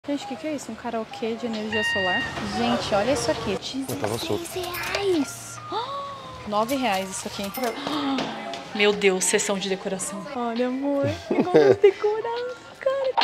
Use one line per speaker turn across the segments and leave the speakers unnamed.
Gente, o que é isso? Um karaokê de energia solar? Gente, olha isso aqui. R$16. R$9 isso aqui. Meu Deus, sessão de decoração. Olha, amor, vamos decorar, cara.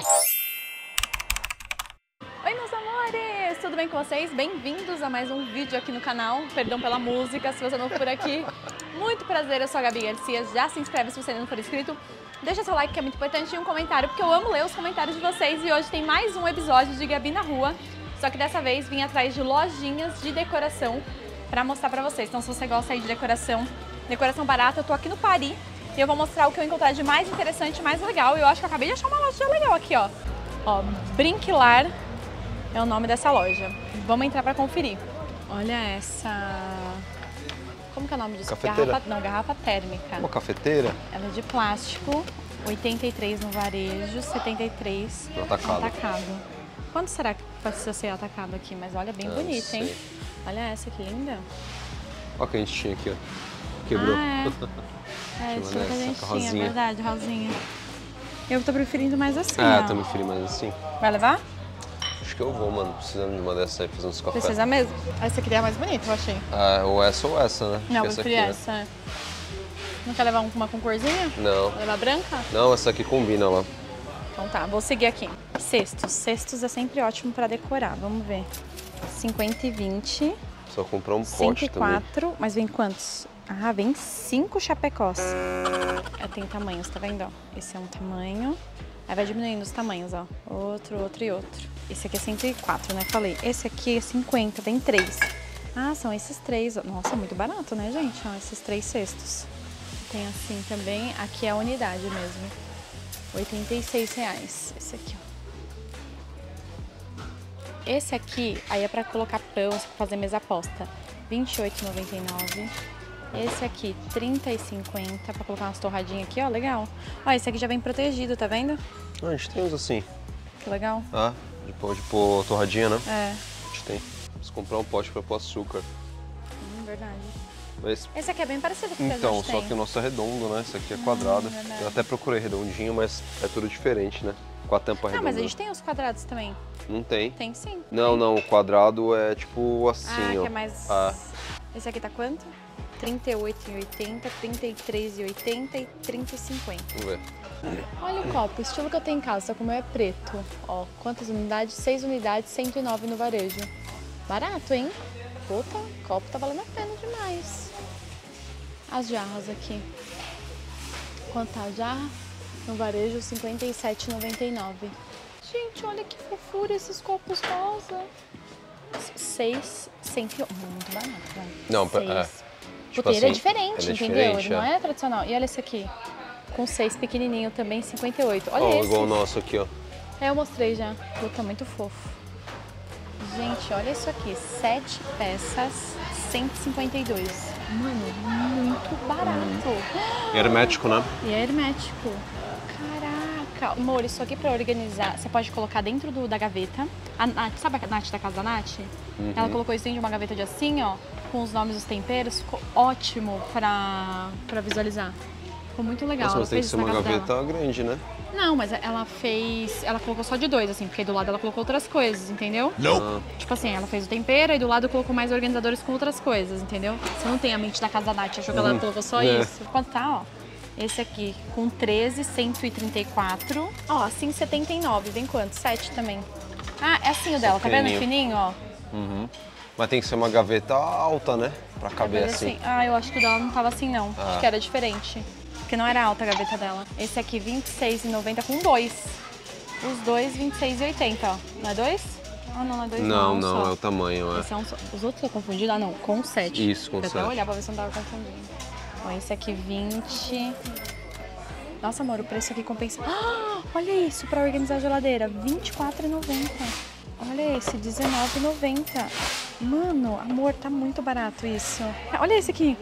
Oi, meus amores! Tudo bem com vocês? Bem-vindos a mais um vídeo aqui no canal. Perdão pela música, se você não for por aqui. Muito prazer, eu sou a Gabi Garcia. Já se inscreve se você ainda não for inscrito. Deixa seu like que é muito importante e um comentário, porque eu amo ler os comentários de vocês. E hoje tem mais um episódio de Gabi na Rua. Só que dessa vez vim atrás de lojinhas de decoração pra mostrar pra vocês. Então se você gosta aí de decoração barata, eu tô aqui no Paris e eu vou mostrar o que eu encontrar de mais interessante, mais legal. E eu acho que eu acabei de achar uma loja legal aqui, ó. Ó, Brinquilar é o nome dessa loja. Vamos entrar pra conferir. Olha essa... Como que é o nome disso?
Cafeteira.
Garrafa térmica.
Uma cafeteira?
Ela é de plástico, 83 no varejo, 73
no atacado.
Quanto será que precisa ser atacado aqui? Mas olha, bem bonita, hein? Olha essa que linda.
Olha o que a gente tinha aqui, ó. Quebrou.
Isso que a gente tinha, verdade, rosinha. Eu tô preferindo mais assim,
ó.
Eu
tô preferindo mais assim.
Vai levar?
Acho que eu vou, mano. Precisando de uma dessas aí, fazer uns cafés.
Precisa mesmo? Essa aqui é a mais bonita, eu achei.
Ou essa, né?
Não, eu preferi essa. Né? Não quer levar uma com corzinha?
Não.
Vai levar branca?
Não, essa aqui combina lá.
Então tá, vou seguir aqui. Cestos. Cestos é sempre ótimo pra decorar. Vamos ver. 50 e 20.
Só comprar um pote
104,
também.
mas vem quantos? Ah, vem 5 chapecós. Tem tamanhos, tá vendo? Ó? Esse é um tamanho. Aí vai diminuindo os tamanhos, ó. Outro e outro. Esse aqui é 104, né? Falei. Esse aqui é 50, tem 3. Ah, são esses 3. Nossa, muito barato, né, gente? Ó, esses 3 cestos. Tem assim também. Aqui é a unidade mesmo. R$86. Esse aqui, ó. Esse aqui, aí é pra colocar pão, pra fazer mesa posta. R$28,99. Esse aqui, R$30,50, pra colocar umas torradinhas aqui, ó, legal. Ó, esse aqui já vem protegido, tá vendo?
A gente tem uns assim.
Que legal.
Ah, de pôr torradinha, né?
É.
A gente tem. Preciso comprar um pote pra pôr açúcar.
Verdade.
Mas...
Esse aqui é bem parecido com o que a gente
Então,
tem.
só que o nosso é redondo, né? Esse aqui é quadrado. Eu até procurei redondinho, mas é tudo diferente, né? Com a tampa redonda.
Ah, mas a gente tem os quadrados também.
Não tem.
Tem sim.
Não, o quadrado é tipo assim, ó.
Que é mais... Esse aqui tá quanto? R$38,80, R$33,80 e R$30,50.
Vamos ver.
Olha o copo, o estilo que eu tenho em casa, só que o meu é preto. Ó, quantas unidades? 6 unidades, 109 no varejo. Barato, hein? Puta, o copo tá valendo a pena demais. As jarras aqui. Quanto tá a jarra? No varejo, R$57,99. Gente, olha que fofura esses copos rosa. 6, 111. Muito barato, né?
Não,
Tipo porque
assim,
ele é diferente, entendeu? Ele não
é
tradicional. E olha esse aqui. Com 6 pequenininho também, 58. Olha esse.
Igual o nosso aqui, ó.
Eu mostrei já. Puta, muito fofo. Gente, olha isso aqui. 7 peças, 152. Mano, muito barato.
E hermético, né?
E é hermético. Caraca. Amor, isso aqui pra organizar, você pode colocar dentro da gaveta. A Nath, sabe a Nath da casa da Nath? Ela colocou isso dentro de uma gaveta de assim, ó. Com os nomes dos temperos. Ficou ótimo pra visualizar. Ficou muito legal.
Nossa, mas tem que ser uma gaveta grande, né?
Não, mas ela colocou só de 2, assim, porque aí do lado ela colocou outras coisas, entendeu?
Não.
Tipo assim, ela fez o tempero e do lado colocou mais organizadores com outras coisas, entendeu? Você não tem a mente da casa da Nath, achou que ela colocou só isso. Quanto tá, ó? Esse aqui com 13, 134. Ó, assim 79, vem quanto? 7 também. Ah, é assim o dela, tá vendo? Fininho, ó.
Mas tem que ser uma gaveta alta, né? Pra caber assim.
Ah, eu acho que o dela não tava assim, não. Acho que era diferente. Porque não era alta a gaveta dela. Esse aqui, R$26,90 com 2. Os dois, R$26,80, ó. Não é 2? Ah, não é 2 não.
Não, é o tamanho, é.
Esse é os outros eu confundi? Ah, não, com 7.
Isso, com 7.
Vou até olhar pra ver se eu não tava confundindo. Ó, esse aqui, 20. Nossa, amor, o preço aqui compensa. Ah, olha isso, pra organizar a geladeira. R$24,90. Olha esse, R$19,90. Mano, amor, tá muito barato isso. Olha esse aqui.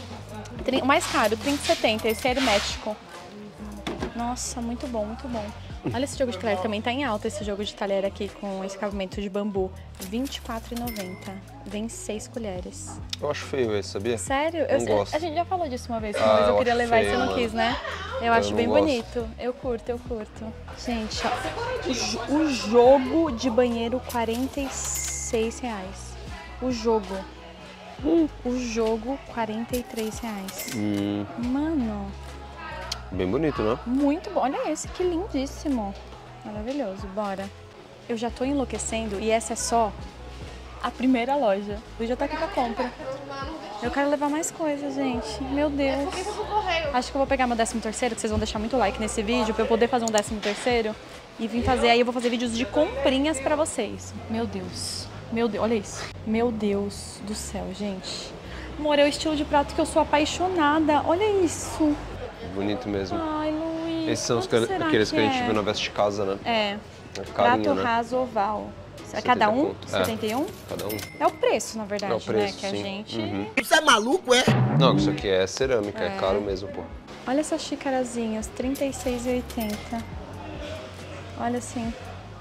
O mais caro, R$30,70. Esse é hermético. Nossa, muito bom, muito bom. Olha esse jogo de talher, também tá em alta esse jogo de talher aqui com esse acabamento de bambu. R$ 24,90. Vem 6 colheres.
Eu acho feio esse, sabia?
Sério?
Não gosto.
A gente já falou disso uma vez, mas eu queria levar e você não quis, né? Eu acho bem bonito. Eu curto. Gente, ó, o jogo de banheiro, R$ 46. O jogo. O jogo, R$ 43. Mano.
Bem bonito, né?
Muito bom. Olha esse, que lindíssimo. Maravilhoso, bora. Eu já tô enlouquecendo e essa é só a primeira loja. Eu já tá aqui pra compra. Eu quero levar mais coisas, gente. Meu Deus. Acho que eu vou pegar meu 13º, que vocês vão deixar muito like nesse vídeo, pra eu poder fazer um 13º e vir fazer. Aí eu vou fazer vídeos de comprinhas pra vocês. Meu Deus. Meu Deus, olha isso. Meu Deus do céu, gente. Amor, é o estilo de prato que eu sou apaixonada. Olha isso.
Bonito mesmo.
Ai, Luiz.
Esses são aqueles que a gente viu na Veste Casa, né?
É.
Carinho,
Prato
né?
raso oval. Cada um?
Conto.
71?
Cada um.
É o preço, na verdade,
É o preço,
né? Que a
sim.
gente...
Você é maluco, é?
Não, isso aqui é cerâmica, é caro mesmo, pô.
Olha essas xicarazinhas, R$ 36,80. Olha assim.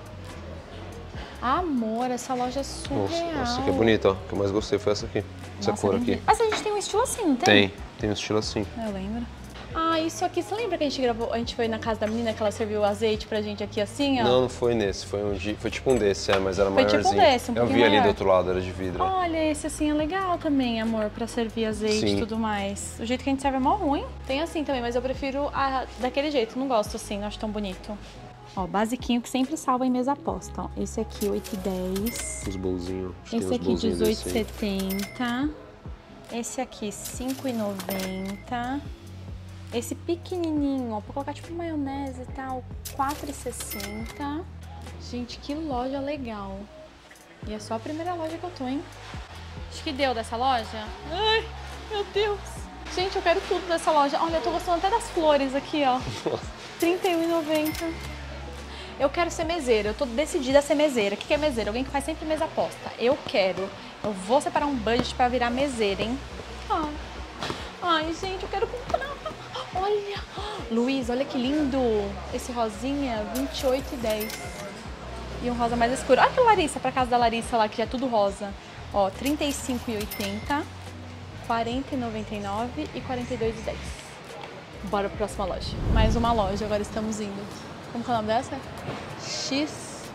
Amor, essa loja é surreal.
Nossa, essa aqui é bonita, ó. O que eu mais gostei foi essa aqui. Essa cor aqui.
Mas a gente tem um estilo assim, não tem?
Tem um estilo assim.
Eu lembro. Ah, isso aqui, você lembra que a gente gravou, a gente foi na casa da menina que ela serviu o azeite pra gente aqui assim, ó?
Não foi nesse, foi tipo um desse, mas era
Foi
maiorzinho.
tipo um desse, um
Eu vi
pouquinho
ali
maior.
do outro lado, era de vidro.
Olha, esse assim é legal também, amor, pra servir azeite e
Sim.
tudo mais. O jeito que a gente serve é mó ruim. Tem assim também, mas eu prefiro daquele jeito, não gosto assim, não acho tão bonito. Ó, basiquinho que sempre salva em mesa aposta, ó. Esse aqui, 8,10.
Os bolzinhos.
Esse aqui, 18,70. Esse aqui, 5,90. Esse pequenininho, ó, pra colocar tipo maionese e tal, 4,60. Gente, que loja legal. E é só a primeira loja que eu tô, hein? Acho que deu dessa loja. Ai, meu Deus. Gente, eu quero tudo dessa loja. Olha, eu tô gostando até das flores aqui, ó. R$31,90. Eu quero ser meseira, eu tô decidida a ser meseira. O que é meseira? Alguém que faz sempre mesa aposta. Eu vou separar um budget pra virar meseira, hein? Ai, gente, eu quero comprar. Olha, Luiz, olha que lindo. Esse rosinha, R$28,10. E um rosa mais escuro. Olha que Larissa, pra casa da Larissa lá, que já é tudo rosa. Ó, R$35,80, R$40,99 e R$42,10. Bora pra próxima loja. Mais uma loja, agora estamos indo. Como que é o nome dessa? XOK?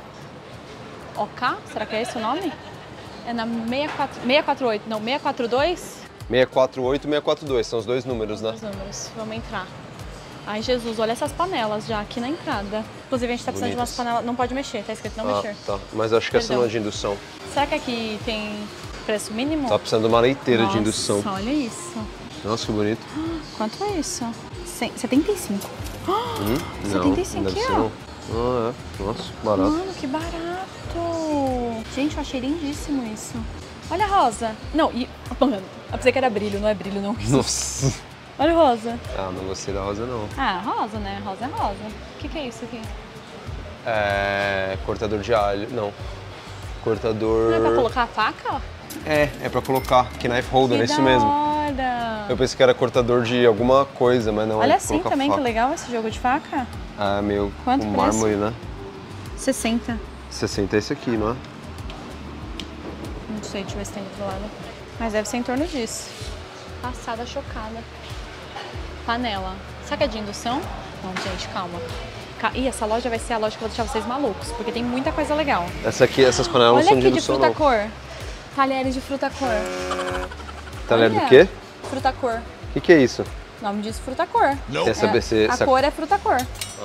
Será que é esse o nome? É na 648, não, 642?
648 e 642, são os dois números, né?
Os números, vamos entrar. Ai, Jesus, olha essas panelas já aqui na entrada. Inclusive, a gente tá precisando de umas panelas, não pode mexer, tá escrito não mexer.
Tá, mas acho que essa não é de indução.
Será que aqui tem preço mínimo?
Tá precisando de uma leiteira de indução.
Nossa, olha isso.
Nossa, que bonito.
Quanto é isso? 75.
Não,
75
deve
aqui,
ser
ó.
não. Ah, é. Nossa, barato.
Mano, que barato. Gente, eu achei lindíssimo isso. Olha a rosa. Não, mano, eu pensei que era brilho, não é brilho, não.
Nossa.
Olha o rosa.
Ah, não gostei da rosa, não.
Ah, rosa, né? Rosa é rosa. O que é isso aqui?
É... cortador de alho. Não. Cortador...
Não é pra colocar a faca?
É pra colocar. Que knife holder, é isso mesmo.
Hora.
Eu pensei que era cortador de alguma coisa, mas não.
Olha
é
assim também,
faca.
que legal esse jogo de faca.
Ah, meio
Quanto
com
preço?
mármore, né?
60.
60 é esse aqui, não é?
Não sei, deixa eu ver se tem do outro lado. Mas deve ser em torno disso. Passada chocada. Panela. Será que é de indução? Não, gente, calma. Ih, essa loja vai ser a loja que eu vou deixar vocês malucos, porque tem muita coisa legal.
Essas panelas
Olha
não são de
aqui de
indução, não.
fruta-cor. Talheres de fruta-cor.
Talher do
Olha.
quê?
Fruta-cor.
O que é isso?
O nome disso fruta-cor.
Quer saber se...
A cor é fruta-cor.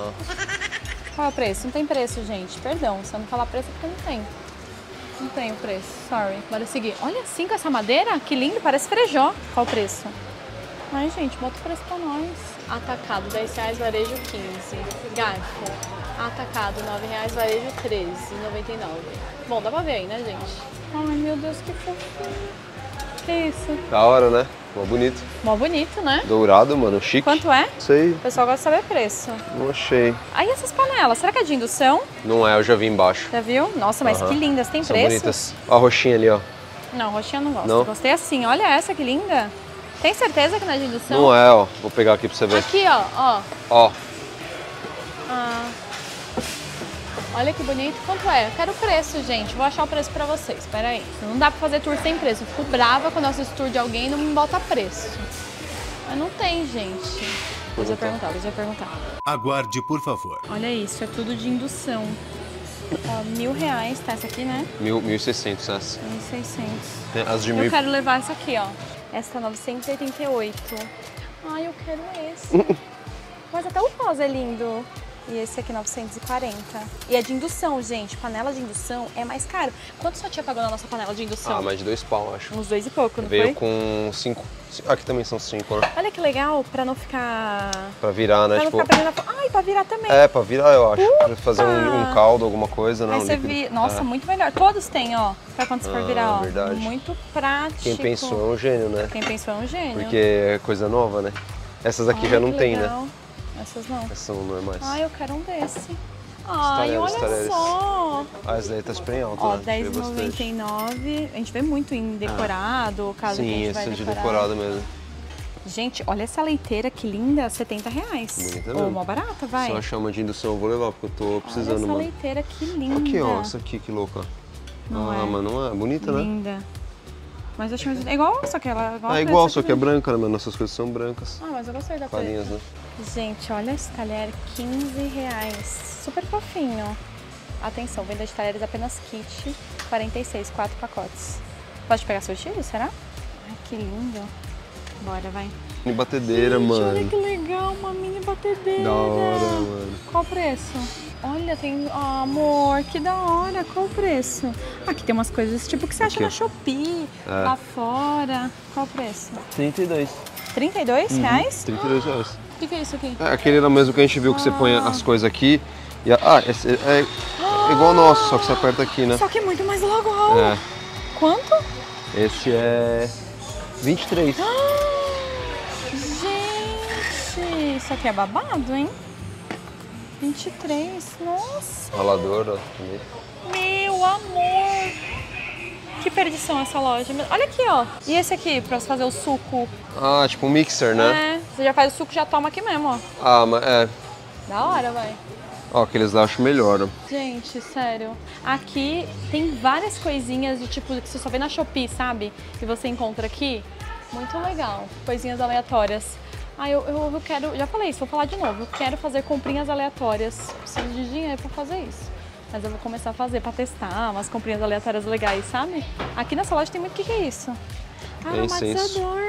Qual é o preço? Não tem preço, gente. Perdão, se eu não falar preço é porque não tem. Não tem o preço, sorry. Bora seguir. Olha assim com essa madeira, que lindo, parece frejó. Qual o preço? Ai, gente, bota o preço pra nós. Atacado, R$10, varejo 15. Garfo, atacado, R$9, varejo 13,99. Bom, dá pra ver aí, né, gente? Ai, meu Deus, que fofinho. Que isso?
Da hora, né? Mó bonito.
Mó bonito, né?
Dourado, mano, chique.
Quanto é?
Sei,
O pessoal gosta de saber preço.
não achei.
Aí essas panelas, será que é de indução?
Não é, eu já vi embaixo.
Já viu? Nossa, mas que lindas. Tem
São
preço?
bonitas. Ó a roxinha ali, ó.
Não, roxinha eu não gosto.
Não?
Gostei assim. Olha essa, que linda. Tem certeza que não é de indução?
Não é, ó. Vou pegar aqui pra você ver.
Aqui, ó.
Ó.
Ah, Olha que bonito. Quanto é? Eu quero o preço, gente. Vou achar o preço pra vocês. Pera aí. Não dá pra fazer tour sem preço. Eu fico brava quando eu assisto tour de alguém e não me bota preço. Mas não tem, gente. Depois eu vou perguntar.
Aguarde, por favor.
Olha isso, é tudo de indução. Ó, R$1.000, tá essa aqui, né?
1.600 essa.
1.600.
As de
Eu
1.000.
quero levar essa aqui, ó. Essa tá 988. Ai, eu quero esse. Mas até o rosa é lindo. E esse aqui, 940. E é de indução, gente. Panela de indução é mais caro. Quanto sua tia pagou na nossa panela de indução?
Ah, mais de 2 pau, acho.
Uns 2 e pouco, não
Veio
foi?
com 5. Aqui também são 5, né?
Olha que legal, pra não ficar...
Pra virar, né?
Pra
Tipo,
não ficar prendendo a... Ai, pra virar também.
é, pra virar, eu acho. Pra fazer um caldo, alguma coisa, né?
Aí
Um
você
líquido.
Nossa, muito melhor. Todos têm, ó. Pra quando você for virar, ó.
Verdade.
Muito prático.
Quem pensou é um gênio, né?
Quem pensou é um gênio.
Porque é coisa nova, né? Essas aqui já não tem, né?
Essas não.
Essas são normais.
Ai, eu quero um desse. Ai, olha
estarelas.
só.
Ah, essa daí tá super em alta,
Ó,
né?
R$10,99. A gente vê muito em decorado, caso que a
Sim,
gente
esse
vai
é de
decorar.
decorado mesmo.
Gente, olha essa leiteira que linda, R$70.
Bonita
Ou
mesmo.
mó barata, vai.
Se eu achar uma de indução, eu vou levar, porque eu tô precisando,
olha essa
mano.
leiteira que linda.
Aqui, ó, essa aqui, que louca.
Não é?
Mas não é? Bonita, né?
Linda. Mas eu achei mais... É igual, só que ela...
Ah, igual, só que é branca, né? Mas nossas coisas são brancas.
Ah, mas eu gostei da
Farinhas,
preta.
né?
Gente, olha esse talher, R$15. Super fofinho. Atenção, venda de talheres apenas kit, 46, 4 pacotes. Pode pegar seu tiro, será? Ai, que lindo. Bora, vai.
Mini batedeira,
Gente,
mano.
olha que legal, uma mini batedeira.
Da hora, mano.
Qual o preço? Olha, tem... Oh, amor, que da hora. Qual o preço? Aqui tem umas coisas tipo que você acha
Aqui.
na Shopee, lá fora. Qual o preço?
32.
R$32?
R$32.
O que é isso aqui?
É aquele lá mesmo que a gente viu que você põe as coisas aqui. E esse é igual o nosso, só que você aperta aqui, né?
Só que é muito mais legal.
É.
Quanto?
Esse é 23.
Gente, isso aqui é babado, hein? 23, nossa.
Ralador, ó. Também.
Meu amor. Que perdição essa loja. Olha aqui, ó. E esse aqui, pra você fazer o suco?
Ah, tipo um mixer, né?
É, você já faz o suco, já toma aqui mesmo, ó.
Ah, mas é.
Da hora, vai.
Ó, aqueles lá eu acho melhor, ó.
Gente, sério. Aqui tem várias coisinhas de tipo que você só vê na Shopee, sabe? Que você encontra aqui. Muito legal. Coisinhas aleatórias. Ah, eu quero... Já falei isso, vou falar de novo. Eu quero fazer comprinhas aleatórias. Preciso de dinheiro pra fazer isso. Mas eu vou começar a fazer pra testar umas comprinhas aleatórias legais, sabe? Aqui nessa loja tem muito... O que é isso? Aromatizador.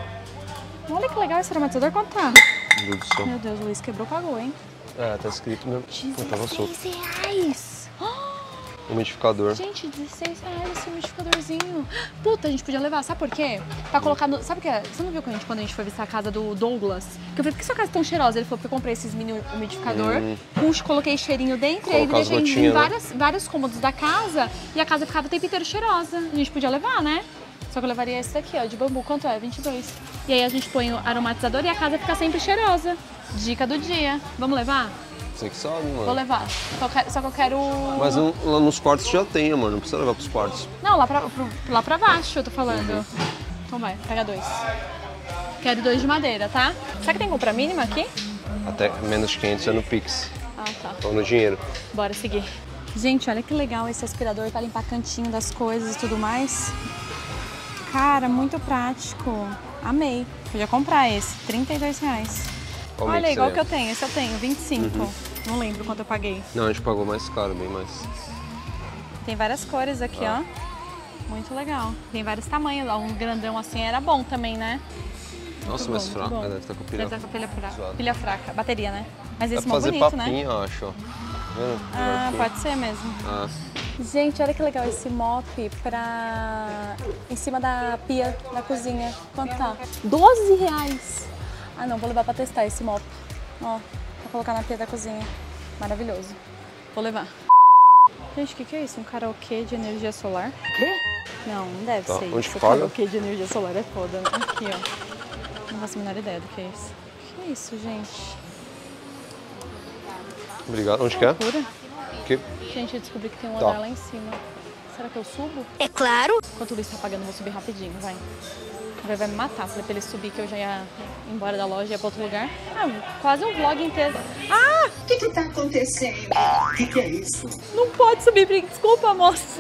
Olha que legal esse aromatizador. Quanto tá?
Meu Deus do céu.
Meu Deus, o Luiz quebrou, pagou, hein?
É, tá escrito mesmo. Pô, tava solto.
R$16.
Umidificador.
Gente, R$16 esse umidificadorzinho. Puta, a gente podia levar, sabe por quê? Pra colocar no... Sabe o que é? Você não viu quando a gente foi visitar a casa do Douglas? Que eu falei, por que sua casa é tão cheirosa? Ele falou, porque eu comprei esses mini umidificador, coloquei cheirinho dentro e aí deixei em vários cômodos da casa e a casa ficava o tempo inteiro cheirosa. A gente podia levar, né? Só que eu levaria esse daqui, ó, de bambu. Quanto é? 22. E aí a gente põe o aromatizador e a casa fica sempre cheirosa. Dica do dia. Vamos levar?
Você que sabe, mano.
Vou levar. Só que eu quero...
Mas lá nos quartos já tem, mano. Não precisa levar pros quartos.
Não, lá pra baixo eu tô falando. Então vai, pega 2. Quero 2 de madeira, tá? Será que tem compra mínima aqui?
Até menos de 500 é no Pix.
Ah, tá.
Ou no dinheiro.
Bora seguir. Gente, olha que legal esse aspirador pra limpar cantinho das coisas e tudo mais. Cara, muito prático. Amei. Podia comprar esse, R$32. Olha, igual que eu tenho. Esse eu tenho, 25. Não lembro quanto eu paguei.
Não, a gente pagou mais caro, bem mais.
Tem várias cores aqui, ó. Muito legal. Tem vários tamanhos. Ó, um grandão assim era bom também, né?
Nossa,
Muito
mas
bom,
fraco.
muito bom.
Deve estar com pilha.
Deve estar com pilha fraca.
zoada.
Pilha fraca. Bateria, né? Mas esse é
Dá pra
mó
fazer
bonito,
papinho,
né?
eu acho, ó. Vendo?
Ah, pode ser mesmo.
Ah.
Gente, olha que legal esse mop pra... em cima da pia da cozinha. Quanto tá? R$12. Ah, não, vou levar pra testar esse mop. Ó, pra colocar na pia da cozinha. Maravilhoso. Vou levar. Gente, o que é isso? Um karaokê de energia solar? Não, não deve
Tá,
ser
onde
isso.
que paga?
Karaokê de energia solar é foda, né? Aqui, ó. Não faço a menor ideia do que é isso. O que é isso, gente?
Obrigado. Onde que é?
Loucura.
Que?
Gente, eu descobri que tem um
Tá.
andar lá em cima. Será que eu subo?
É claro.
Enquanto o Luiz tá pagando, eu vou subir rapidinho, vai. Vai me matar. Falei pra ele subir que eu já ia embora da loja e ia pra outro lugar. Ah, quase um vlog inteiro. Ah!
O que tá acontecendo? O que é isso?
Não pode subir, desculpa, moça.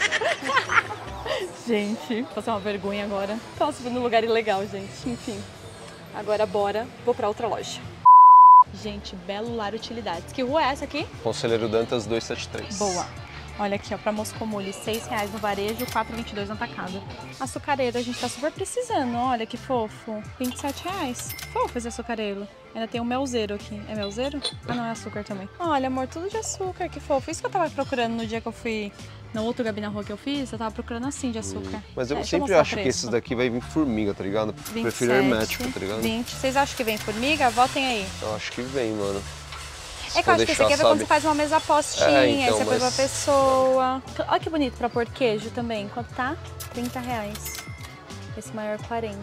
Gente, vou passar uma vergonha agora. Tava subindo num lugar ilegal, gente. Enfim. Agora bora, vou pra outra loja. Gente, Belo Lar Utilidades. Que rua é essa aqui?
Conselheiro Dantas 273.
Boa. Olha aqui, ó, pra Moscomule, R$6 no varejo, R$4,22 no atacado. Açucareiro, a gente tá super precisando, olha que fofo. R$27. Fofo esse açucareiro. Ainda tem um melzeiro aqui. É melzeiro? Ah, não, é açúcar também. Olha, amor, tudo de açúcar, que fofo. Isso que eu tava procurando no dia que eu fui no outro Gabi na Rua que eu fiz, eu tava procurando assim de açúcar.
Mas eu
Deixa
sempre acho que esses daqui vai vir formiga, tá ligado?
27,
Prefiro hermético, tá ligado?
20. Vocês acham que vem formiga? Votem aí.
Eu acho que vem, mano.
É que eu acho que esse aqui é pra quando você faz uma mesa postinha,
então,
esse é coisa pra pessoa. Olha que bonito pra pôr queijo também. Quanto tá? R$30. Esse maior 40.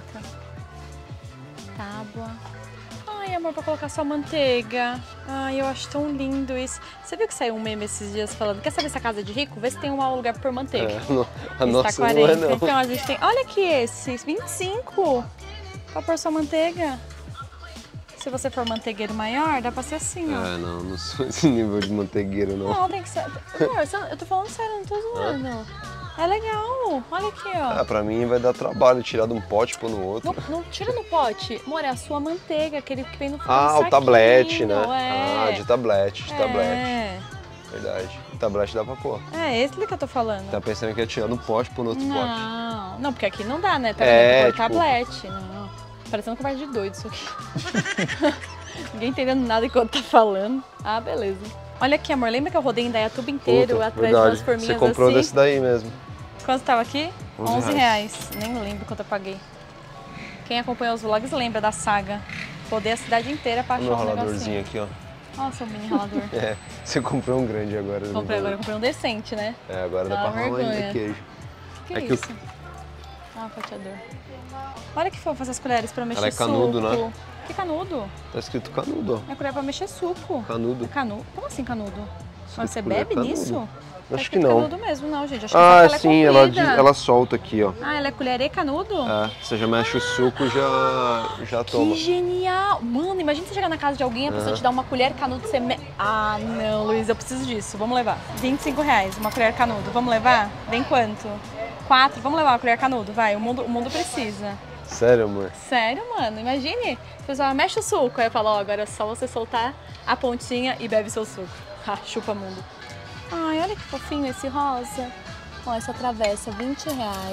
Tábua. Ai, amor, pra colocar só manteiga. Ai, eu acho tão lindo isso. Você viu que saiu um meme esses dias falando, quer saber se a casa é de rico? Vê se tem um lugar pra pôr manteiga.
A nossa
tá 40.
Não é, não.
Então a gente tem... Olha aqui esses, 25. Pra pôr só manteiga. Se você for manteigueiro maior, dá pra ser assim, ó.
Não sou esse nível de manteigueiro, não.
Não, tem que ser... Amor, eu tô falando sério, não tô zoando. É legal. Olha aqui, ó.
Pra mim vai dar trabalho tirar de um pote e pôr no outro.
Não tira no pote. Amor, é a sua manteiga, aquele que vem no fundo
o tablete, né?
É.
De tablete,
É.
Verdade. O tablete dá pra pôr.
É esse que eu tô falando.
Tá pensando que ia tirar no pote e pôr no outro pote.
Não, porque aqui não dá, né? Tá
É,
tipo... tablete. Não. Parecendo conversa de doido isso aqui. Ninguém entendendo nada enquanto tá falando. Ah, beleza. Olha aqui, amor, lembra que eu rodei em Indaiatuba inteiro atrás
verdade.
de umas forminhas
Você comprou
assim?
desse daí mesmo.
Quanto tava aqui?
R$11.
Nem lembro quanto eu paguei. Quem acompanha os vlogs lembra da saga. Rodei a cidade inteira pra achar um
raladorzinho aqui, ó.
Nossa, um mini ralador.
Você comprou um grande agora.
Comprei um decente, né?
Agora dá pra ralar ainda queijo.
Que é isso? Fatiador. Olha que fofo essas colheres pra mexer suco.
Ela é canudo, né?
Que canudo?
Tá escrito canudo, ó.
É colher pra mexer suco.
Canudo.
É canudo? Como assim canudo? Mas você bebe nisso?
Acho que não.
Canudo mesmo, não, gente. Acho que ela é
sim, ela solta aqui, ó.
Ela é colher e canudo?
Você já mexe o suco e já toma.
Que genial! Mano, imagina você chegar na casa de alguém e a pessoa te dá uma colher canudo e você... Ah, não, Luiz, eu preciso disso. Vamos levar. R$25, uma colher canudo. Vamos levar? Vem quanto? 4? Vamos levar uma colher canudo, vai. O mundo precisa.
Sério, amor?
Sério, mano. Imagine. A pessoa mexe o suco. Aí eu falo, ó, agora é só você soltar a pontinha e bebe seu suco. Ha, chupa mundo. Ai, olha que fofinho esse rosa. Ó, essa travessa, R$20.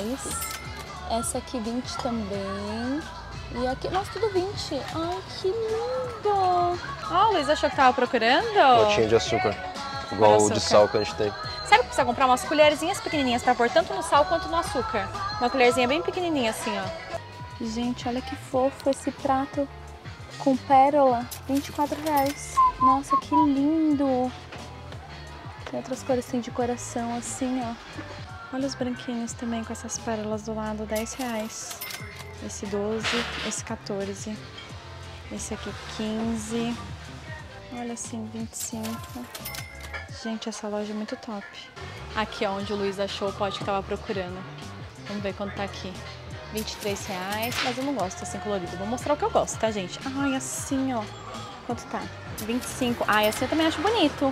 Essa aqui, 20 também. E aqui, nossa, tudo 20. Ai, que lindo. Ó, o Luiz achou que tava procurando?
Potinha de açúcar. Igual o de sal que a gente tem.
Sabe que precisa comprar umas colherzinhas pequenininhas pra pôr tanto no sal quanto no açúcar? Uma colherzinha bem pequenininha assim, ó. Gente, olha que fofo esse prato com pérola. R$24. Nossa, que lindo. Tem outras cores assim de coração, assim, ó. Olha os branquinhos também com essas pérolas do lado, R$10. Esse 12, esse 14. Esse aqui 15. Olha assim, 25. Gente, essa loja é muito top. Aqui é onde o Luiz achou o pote que tava procurando. Vamos ver quanto tá aqui. R$23, mas eu não gosto assim colorido. Vou mostrar o que eu gosto, tá, gente? Ai, assim, ó. Quanto tá? 25. Ai, assim eu também acho bonito.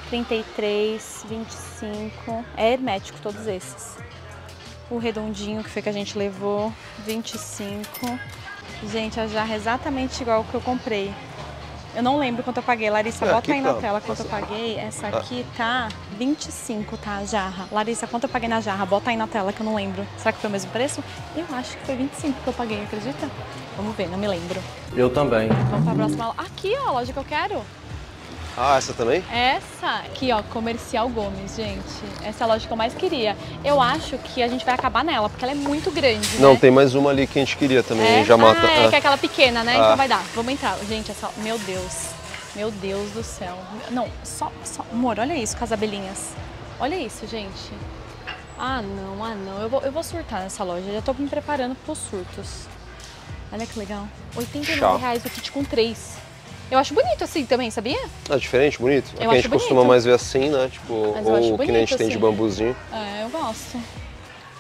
33, 25. É hermético todos esses. O redondinho que foi que a gente levou, 25. Gente, a jarra é exatamente igual que eu comprei. Eu não lembro quanto eu paguei. Larissa, bota aí na tela quanto eu paguei. Essa aqui tá 25, tá, a jarra. Larissa, quanto eu paguei na jarra? Bota aí na tela que eu não lembro. Será que foi o mesmo preço? Eu acho que foi 25 que eu paguei, acredita? Vamos ver, não me lembro.
Eu também.
Vamos pra próxima. Aqui, ó, a loja que eu quero.
Essa também?
Essa aqui, ó, Comercial Gomes, gente. Essa é a loja que eu mais queria. Eu acho que a gente vai acabar nela, porque ela é muito grande,
Não,
né?
tem mais uma ali que a gente queria também, já mata.
Que é aquela pequena, né? Então vai dar. Vamos entrar. Gente, essa... Meu Deus. Meu Deus do céu. Não, só... Amor, olha isso com as abelhinhas. Olha isso, gente. Ah, não. Eu vou surtar nessa loja. Já tô me preparando pros surtos. Olha que legal. R$89 o kit com 3. Eu acho bonito assim também, sabia?
É diferente, bonito? Aqui a gente
bonito.
costuma mais ver assim, né? Tipo, ou que nem a gente tem de
assim.
bambuzinho.
É, eu gosto.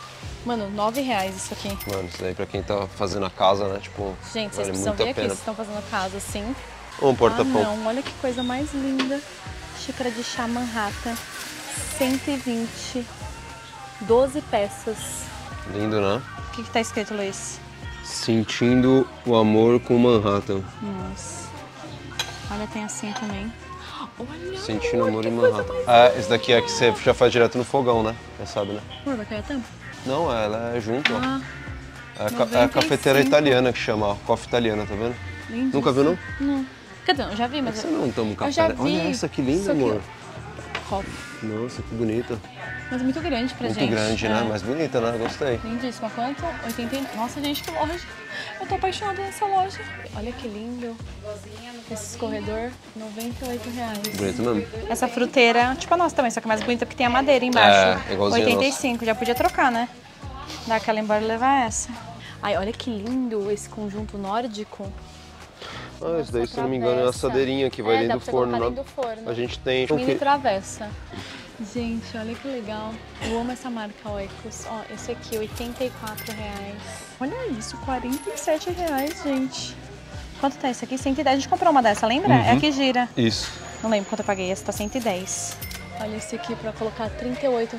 Mano, R$9 isso aqui.
Mano, isso daí pra quem tá fazendo a casa, né? Tipo,
Gente, vocês
vale
precisam
muito a
ver aqui,
pena.
vocês estão fazendo casa assim.
Um porta-pão.
Não, olha que coisa mais linda. Xícara de chá Manhattan, 120, 12 peças.
Lindo, né?
O que tá escrito, Luiz?
Sentindo o amor com Manhattan.
Nossa. Olha, tem assim também. Olha,
Sentindo
amor,
amor
que
em
coisa
Manhattan.
mais
Esse daqui é que você já faz direto no fogão, né? Já sabe, né?
Amor, vai cair a tampa?
Não, ela é junto, ó.
Ah,
É a
95.
cafeteira italiana que chama, ó. Coffee italiana, tá vendo?
lindíssimo.
Nunca viu, não?
Não. Quer dizer, eu já vi, mas...
Você não toma um café,
já
né?
vi.
Olha essa, que linda,
Só que-
amor.
Copo.
Nossa, que bonita.
Mas muito grande pra
Muito
gente.
grande, né?
É.
Mas bonita, né? Gostei.
Lindíssima. Quanto? 89. Nossa, gente, que loja. Eu tô apaixonada nessa loja. Olha que lindo. Esse escorredor, R$98.
Bonito mesmo.
Essa fruteira, tipo a nossa também, só que mais bonita porque tem a madeira embaixo.
É, igualzinho a
85, já podia trocar, né? Dar aquela embora e levar essa. Ai, olha que lindo esse conjunto nórdico.
Ah, esse daí, se não me engano, é a
travessa.
assadeirinha que vai
É,
dentro
dá
do
pra você
forno,
colocar
né?
dentro do forno.
A gente tem...
Mini travessa. Gente, olha que legal. Eu amo essa marca Oikos. Ó, esse aqui, R$84. Olha isso, R$47, gente. Quanto tá esse aqui? 110. A gente comprou uma dessa, lembra? É a que gira.
Isso.
Não lembro quanto eu paguei. Esse tá 110. Olha esse aqui pra colocar R$38.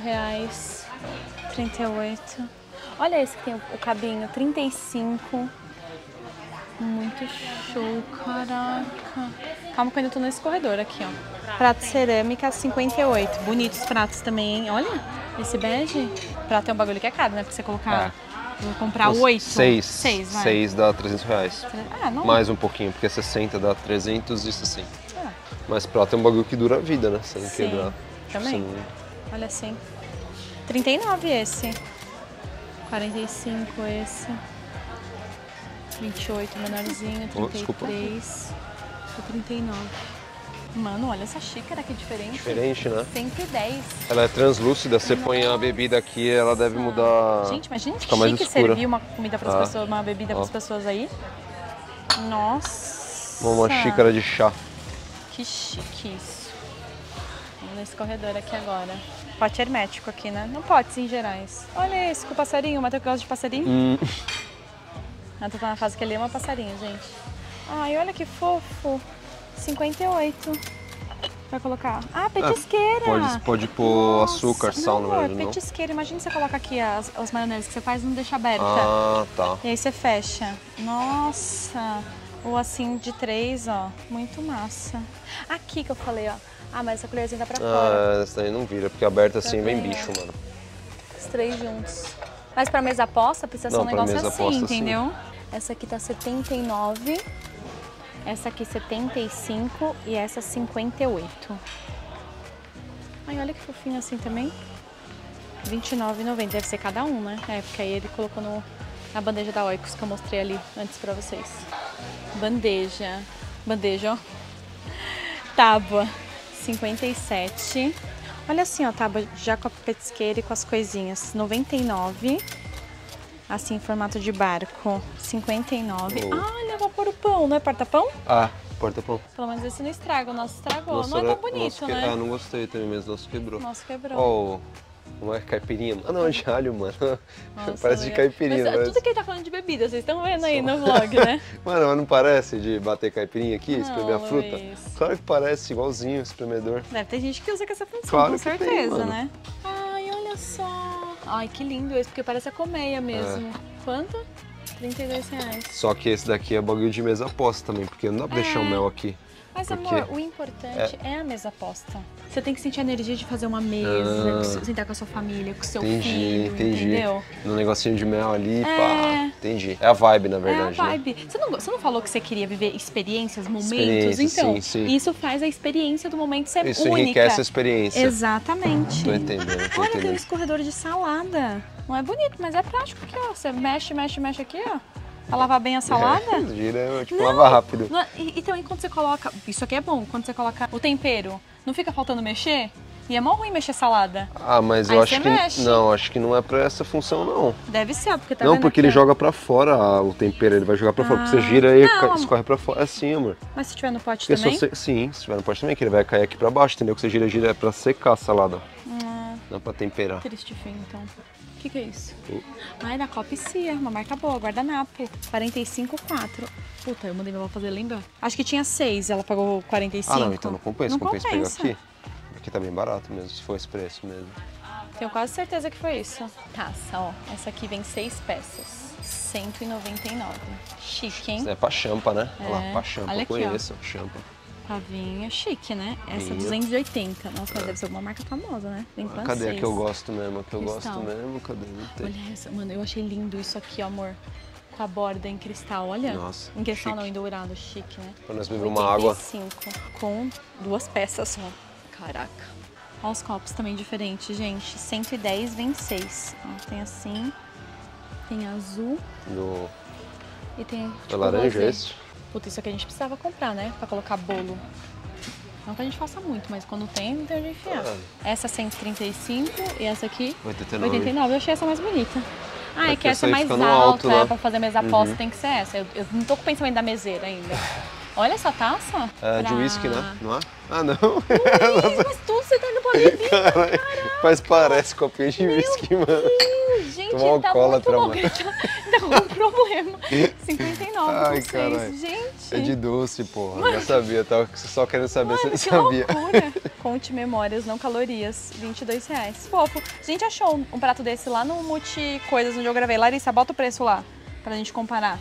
38. Olha esse que tem o cabinho, 35. Muito show, caraca. Calma que eu ainda tô nesse corredor aqui, ó. Prato cerâmica, 58. Bonitos pratos também, hein? Olha, esse bege. Prato é um bagulho que é caro, né? Pra você colocar... Vou comprar 8.
6.
6, vai.
6 dá R$300.
Ah, não.
Mais um pouquinho, porque 60 dá 360.
Ah,
Mas prato é um bagulho que dura a vida, né? Sem
sim,
quebrar.
também.
Você não-
Olha assim. 39 esse. 45 esse. 28 menorzinho,
Oh, desculpa.
33. E 39. Mano, olha essa xícara que diferente.
Diferente, né?
110.
Ela é translúcida, você põe a bebida aqui, ela deve mudar.
Gente, imagina que
ficar mais
chique
escura.
servir uma comida para as
Ah.
pessoas, uma bebida para as
Ó.
pessoas aí. Nossa.
Uma xícara de chá.
Que chique isso. Vamos nesse corredor aqui agora. Pote hermético aqui, né? Não potes em gerais. Olha esse com o passarinho. O Matheus gosta de passarinho. A tá na fase que ele ama passarinho, gente. Ai, olha que fofo. 58. Vai colocar. Ah, petisqueira.
Pode pôr
Nossa.
açúcar, sal,
não,
na verdade,
é
não?
petisqueira. Imagina você coloca aqui as maioneses que você faz e não deixa aberta.
Ah, tá.
E aí você fecha. Nossa. Ou assim de 3, ó. Muito massa. Aqui que eu falei, ó. Ah, mas essa colherzinha tá pra fora.
Ah, essa daí não vira, porque aberta assim vem
ver,
bicho,
ó.
mano.
Os 3 juntos. Mas pra mesa aposta precisa ser
Não,
um
pra
negócio
mesa
assim,
aposta, sim.
entendeu? Essa aqui tá 79. Essa aqui 75 e essa 58. Ai, olha que fofinho assim também. R$29,90. Deve ser cada um, né? É, porque aí ele colocou na bandeja da Oikos que eu mostrei ali antes pra vocês. Bandeja. Bandeja, ó. Tábua. 57. Olha assim, ó, tábua já com a petisqueira e com as coisinhas. 99. Assim, em formato de barco. 59.
Oh.
Ah, olha, vou pôr o pão, não é porta-pão?
Ah, porta-pão.
Pelo menos esse não estraga, o nosso estragou.
Nossa,
não é
era-
tão bonito,
nosso que-
né?
Ah, não gostei também mesmo, nosso quebrou.
O nosso quebrou.
Ó, não é caipirinha? Ah, não, é de alho, mano.
Nossa,
Parece de
legal.
caipirinha.
Mas
parece.
tudo que ele tá falando de bebida, vocês estão vendo aí no vlog, né?
Mano, mas não parece de bater caipirinha aqui, espremer a
Não,
fruta?
Luiz.
Claro que parece, igualzinho, espremedor.
Deve ter gente que usa com essa função,
Claro
com
que tem,
certeza,
mano.
né? Ai, olha só. Ai, que lindo esse, porque parece a colmeia mesmo. Quanto? R$32.
Só que esse daqui é bagulho de mesa aposta também, porque não dá pra deixar o mel aqui.
Mas,
Porque
amor, o importante é a mesa posta. Você tem que sentir a energia de fazer uma mesa, sentar com a sua família, com o seu filho, entendeu?
No negocinho de mel ali,
É.
pá. Entendi. É a vibe, na
É a
verdade, né?
vibe. Você não falou que você queria viver experiências, momentos?
Experiência,
Então,
sim, sim.
isso faz a experiência do momento ser
Isso
única.
enriquece a experiência.
Exatamente.
Tô entendendo, tô
Olha, tem um
entendendo.
escorredor de salada. Não é bonito, mas é prático aqui, ó. Você mexe aqui, ó. Pra lavar bem a salada.
Gira, tipo, lava rápido.
Não, e também quando você coloca... Isso aqui é bom. Quando você coloca o tempero, não fica faltando mexer? E é mó ruim mexer salada.
Ah, mas
Aí
eu
você
acho que...
mexe.
Não, acho que não é pra essa função, não.
Deve ser, porque tá
Não,
vendo
porque
aqui,
ele
ó?
joga pra fora o tempero, ele vai jogar pra fora. Porque você gira e
não,
escorre pra fora. É assim, amor.
Mas se tiver no pote
Porque
também?
Sim, se tiver no pote também, que ele vai cair aqui pra baixo, entendeu? Que você gira é pra secar a salada. Dá pra temperar.
Triste fim, então. O que é isso? Ah, é da Copcia, uma marca boa, guardanapo. 45,4. Puta, eu mandei minha avó fazer, lembra? Acho que tinha 6, ela pagou 45.
Ah, não, então não compensa.
Não
compensa
compensa.
pegar aqui. Aqui tá bem barato mesmo, se for esse preço mesmo.
Tenho quase certeza que foi isso. Taça, ó. Essa aqui vem 6 peças. 199. Chique, hein?
Isso é pra champa, né? Olha lá, pra champa,
Olha
eu
aqui,
conheço. Champa.
Pavinha chique, né? Essa
Vinho.
280. Nossa, mas deve ser alguma marca famosa, né? Vem francês.
Cadê a que eu gosto mesmo? A que eu
Cristal.
gosto mesmo? Cadê? Não tem.
Olha essa, mano, eu achei lindo isso aqui, ó, amor. Com a borda em cristal, olha.
Nossa,
em cristal
chique.
não, em dourado, chique, né?
Pra nós beber uma água.
85, com 2 peças só. Caraca. Olha os copos também diferentes, gente. 110 vem 6. Ó, tem assim, tem azul e tem
É laranja
rosé.
esse?
Puta, isso aqui a gente precisava comprar, né? Pra colocar bolo. Não que a gente faça muito, mas quando tem, não tem onde enfiar. Essa 135 e essa aqui
89.
89. Eu achei essa mais bonita. Ah, é
Porque
que essa é
essa aí
mais
fica no
alta,
alto lá.
pra fazer mesa posta tem que ser essa. Eu não tô com o pensamento da meseira ainda. Olha essa taça.
É de uísque, né? Não é? Ah, não.
Ih, mas tudo você tá indo pra beber.
Caralho, mas parece copinha de uísque, mano.
Gente,
Tô
ele tá muito
alcoólatra,
louco.
mano.
Ele tá com um problema. 59
Ai,
com 6.
caralho.
Gente.
É de doce, porra. Já sabia, tava só querendo saber se
Mano,
ele
que
sabia.
loucura. Conte memórias, não calorias. R$22. Fofo. A gente achou um prato desse lá no Multi Coisas, onde eu gravei. Larissa, bota o preço lá, pra gente comparar.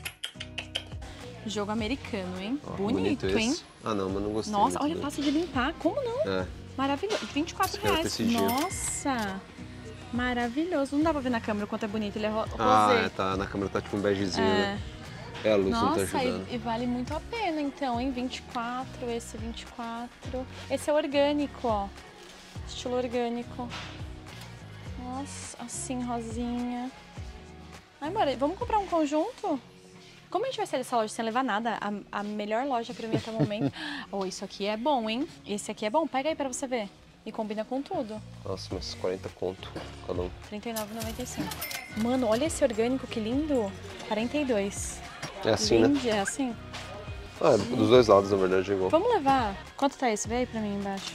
Jogo americano, hein?
Ó,
bonito,
esse.
hein?
Ah, não, mas não gostei.
Nossa,
muito
olha,
dele.
fácil de limpar. Como não?
É.
Maravilhoso. R$24.
Espero ter esse dia.
Nossa. Maravilhoso. Não dá pra ver na câmera o quanto é bonito. Ele é rosé.
Ah, tá. Na câmera tá tipo um begezinho, né? É, a luz não tá
Nossa,
ajudando.
e vale muito a pena então, hein? 24, esse 24. Esse é orgânico, ó. Estilo orgânico. Nossa, assim, rosinha. Ai, Mara, vamos comprar um conjunto? Como a gente vai sair dessa loja sem levar nada? A melhor loja pra mim até o momento. Oh, isso aqui é bom, hein? Esse aqui é bom. Pega aí pra você ver. E combina com tudo.
Nossa, mas 40 conto cada um.
R$39,95. Mano, olha esse orgânico, que lindo. 42.
É assim, né?
Lindo, é assim?
Ah, é dos dois lados, na verdade, é igual.
Vamos levar. Quanto tá esse? Vê aí pra mim embaixo.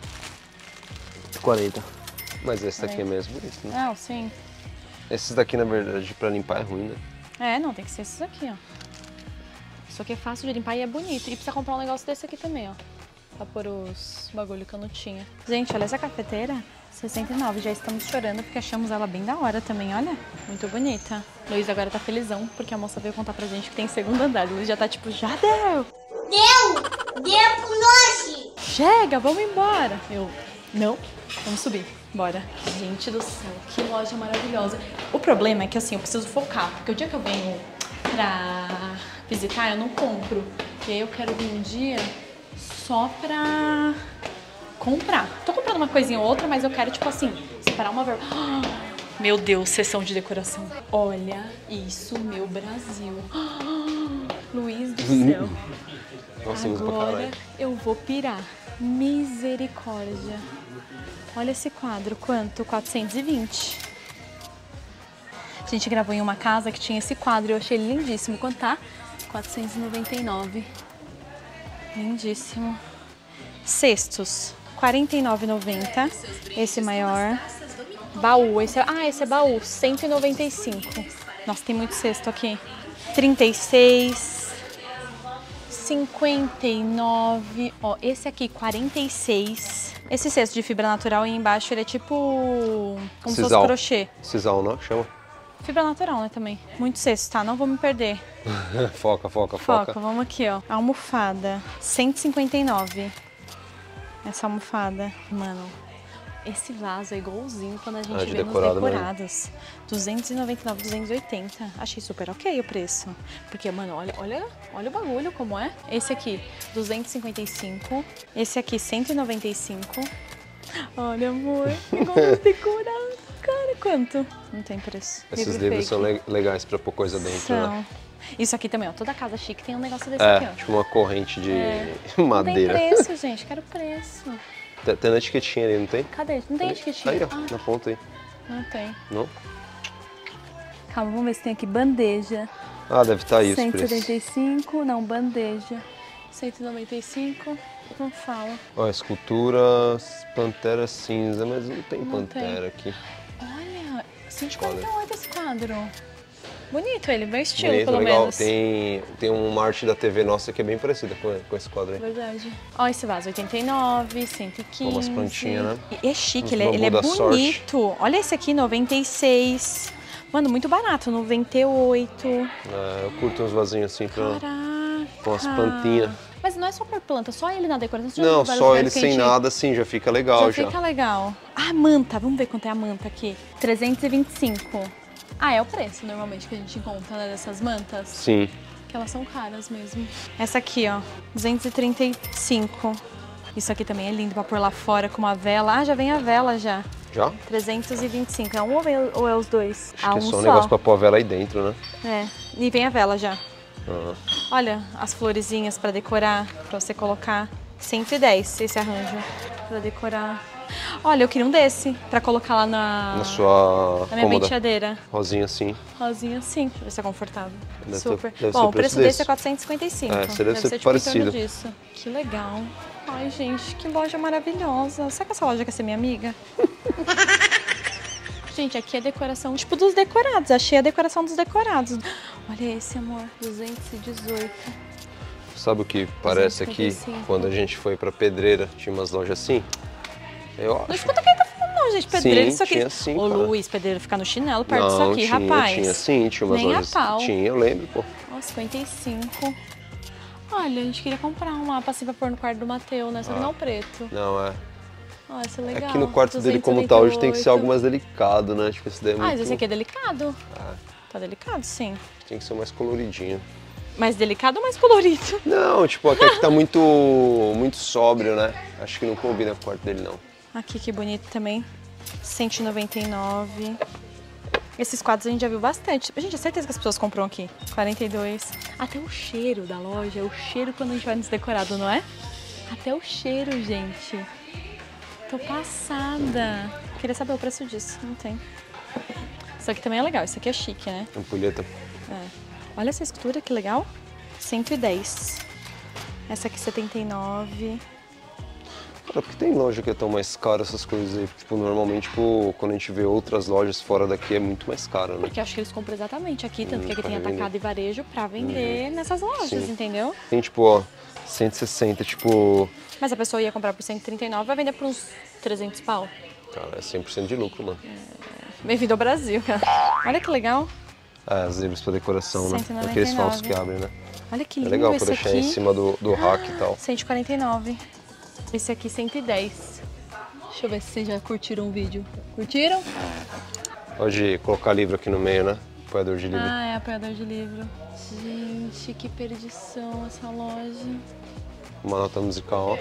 40. Mas esse daqui é mesmo bonito, né?
Não, sim.
Esses daqui, na verdade, pra limpar é ruim, né?
É, não, tem que ser esses aqui, ó. Isso aqui é fácil de limpar e é bonito. E precisa comprar um negócio desse aqui também, ó. Pra pôr os bagulho que eu não tinha. Gente, olha essa cafeteira. 69, já estamos chorando porque achamos ela bem da hora também, olha. Muito bonita. Luiz agora tá felizão porque a moça veio contar pra gente que tem segundo andar. O Luiz já tá tipo, já deu!
Deu pro nós!
Chega, vamos embora! Eu, não, vamos subir, bora. Gente do céu, que loja maravilhosa. O problema é que assim, eu preciso focar, porque o dia que eu venho pra visitar, eu não compro. E aí eu quero vir um dia só pra comprar. Tô comprando uma coisinha ou outra, mas eu quero, tipo assim, separar uma verba. Meu Deus, sessão de decoração. Olha isso, meu Brasil. Luiz do céu.
Nossa, usa pra
Agora
caralho.
eu vou pirar. Misericórdia. Olha esse quadro, quanto? 420. A gente gravou em uma casa que tinha esse quadro e eu achei ele lindíssimo. Quanto tá? 499. Lindíssimo. Cestos, R$ 49,90. Esse maior. Baú, esse é baú, 195. Nossa, tem muito cesto aqui. 36, 59. Ó, esse aqui, 46. Esse cesto de fibra natural aí embaixo, ele é tipo como se fosse
Sisal.
crochê.
Sisal, não? Chama?
Fibra natural, né, também. Muito cesto, tá? Não vou me perder.
Foca.
Foca, vamos aqui, ó. Almofada, 159. Essa almofada. Mano, esse vaso é igualzinho quando a gente
de
vê nos
decorado mesmo.
decorados. 299, 280. Achei super ok o preço. Porque, mano, olha o bagulho como é. Esse aqui, 255. Esse aqui, 195. Olha, amor, igual nos decorados. Cara, quanto? Não tem preço.
Esses
Livro
livros são
fake.
legais pra pôr coisa dentro, né?
São. Isso aqui também, ó. Toda casa chique tem um negócio desse
É,
aqui, ó.
tipo uma corrente de
Não tem
madeira.
preço, gente. Quero preço.
Tem na etiquetinha ali, não tem?
Cadê? Não tem etiquetinha.
Aí, ó,
Ah,
na ponta aí.
não tem.
Não?
Calma, vamos ver se tem aqui bandeja.
Ah, deve estar isso, preço.
175, não, bandeja. 195, não fala.
Ó, escultura Pantera cinza, mas não tem Pantera aqui.
Olha, 148 esse quadro. Bonito ele, bem estilo,
Bonito,
pelo
legal.
menos.
Tem uma arte da TV nossa que é bem parecida com esse quadro aí.
Verdade. Ó, esse vaso, 89, 115.
Umas plantinhas, né?
E é chique,
Uns
ele é
bambu da
bonito.
sorte.
Olha esse aqui, 96. Mano, muito barato, 98.
É, eu curto uns vasinhos assim
Caraca.
com as plantinhas.
Mas não é só por planta, só ele na decoração. Você já
Não,
viu vários
só
lugares
ele
que a
sem
gente-
nada assim, já fica legal já.
fica legal. Ah, manta, vamos ver quanto é a manta aqui. 325. Ah, é o preço normalmente que a gente encontra, né, dessas mantas.
Sim.
Que elas são caras mesmo. Essa aqui, ó, 235. Isso aqui também é lindo pra pôr lá fora com uma vela. Ah, já vem a vela já.
Já?
325. É um ou é os dois?
Acho que é só um negócio pra pôr a vela aí dentro, né?
É, e vem a vela já.
Ah.
Olha, as florezinhas pra decorar, pra você colocar. 110 esse arranjo pra decorar. Olha, eu queria um desse pra colocar lá
Na sua
na minha
cômoda.
penteadeira.
Rosinha assim.
Rosinha sim, pra ver se é confortável.
Deve
Super.
deve
Bom,
ser
o preço desse é 455.
É, você deve ser
tipo
parecido.
em torno disso. Que legal. Ai, gente, que loja maravilhosa. Será que essa loja quer ser minha amiga? Gente, aqui é decoração, tipo, dos decorados. Achei a decoração dos decorados. Olha esse, amor. 218.
Sabe o que parece aqui?
255.
Quando a gente foi pra Pedreira, tinha umas lojas assim. Eu
Não
acho.
escuta quem tá falando, não, gente. Pedreiro,
Sim,
isso aqui.
tinha sim,
Ô,
cara.
Luiz, pedreiro fica no chinelo perto
Não,
disso aqui,
tinha,
rapaz.
tinha sim, tinha umas
Nem a
lojas.
pau.
Tinha, eu lembro, pô.
Ó, 55. Olha, a gente queria comprar um mapa assim pra pôr no quarto do Mateus, né? Só que não preto.
Não, é.
Ó, esse é legal.
Aqui no quarto dele, como tá hoje, tem que ser
288.
algo mais delicado, né? Tipo, esse daí é
Ah,
muito...
mas esse aqui é delicado. Tá delicado, sim.
Tem que ser mais coloridinho.
Mais delicado ou mais colorido?
Não, tipo, aqui tá muito sóbrio, né? Acho que não combina com o quarto dele, não.
Aqui, que bonito também. 199. Esses quadros a gente já viu bastante. Gente, é certeza que as pessoas compram aqui. 42. Até o cheiro da loja, o cheiro quando a gente vai nos decorados, não é? Até o cheiro, gente. Tô passada. Queria saber o preço disso, não tem. Isso aqui também é legal, isso aqui é chique, né?
Ampulheta.
É. Olha essa escultura, que legal. 110. Essa aqui, 79.
Cara, por que tem loja que é tão mais cara essas coisas aí? Tipo, normalmente, tipo, quando a gente vê outras lojas fora daqui é muito mais caro, né?
Porque eu acho que eles compram exatamente aqui, tanto que aqui
pra
tem
vender.
atacado e varejo pra vender nessas lojas,
Sim.
entendeu?
Tem, tipo, ó, 160, tipo...
Mas a pessoa ia comprar por 139 vai vender por uns 300 pau.
Cara, é 100% de lucro, mano.
Bem-vindo ao Brasil, cara. Olha que legal.
É, as livros pra decoração, né?
199.
Aqueles falsos que abrem, né?
Olha que
É
lindo
legal pra
esse
deixar
aqui.
em cima do rack e tal.
149. Esse aqui, 110. Deixa eu ver se vocês já curtiram o vídeo. Curtiram?
Pode colocar livro aqui no meio, né? Apoiador de livro.
Ah, é apoiador de livro. Gente, que perdição essa loja.
Uma nota musical,